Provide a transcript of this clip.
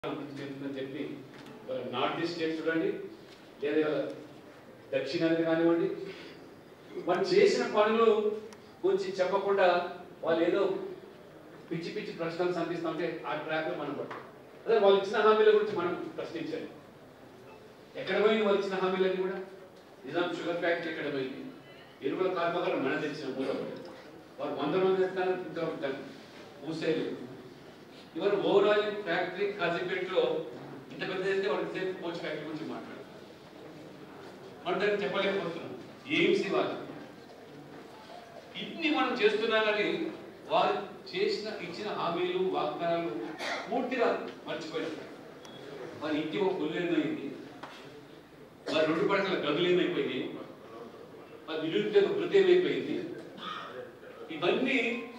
చెప్పి north east state చూడండి, లేదా దక్షిణాది కానివ్వండి, మనం చేసిన పనులు గురించి చెప్పకుండా వాళ్ళు ఏదో పిచ్చి పిచ్చి ప్రశ్నలు సంధిస్తుంటే ఆ ట్రాక్లో మనం పడతాం. అదే వాళ్ళు ఇచ్చిన హామీల గురించి మనం ప్రశ్నించాలి. ఎక్కడ పోయింది వాళ్ళు ఇచ్చిన హామీలన్నీ కూడా? నిజాం షుగర్ ఫ్యాక్టరీ ఎక్కడ పోయింది? ఎరువుల కార్మికులు మన తెచ్చిన మూలపడి వాళ్ళు 100 మంది ఎత్తాను, ఇంకా మూసేయలేదు. ఇవాళ ఓవరాల్ ఫ్యాక్టరీ కాజీపేటలో ఇంత పెద్ద చేస్తే వాళ్ళకి కోచ్ ఫ్యాక్టరీ గురించి మాట్లాడతారు. మనం దాన్ని చెప్పలేకపోతున్నాం. ఎయిమ్స్ ఇవ్వాలి, ఇన్ని మనం చేస్తున్నా కానీ వారు ఇచ్చిన హామీలు వాగ్దానాలు పూర్తిగా మర్చిపోయారు. వారి ఇంటి ఒక పుల్లు ఏమైంది, వారి 2 పడకల గదులు ఏమైపోయింది, వారి నిరుద్యోగ వృద్ధి ఏమైపోయింది, ఇవన్నీ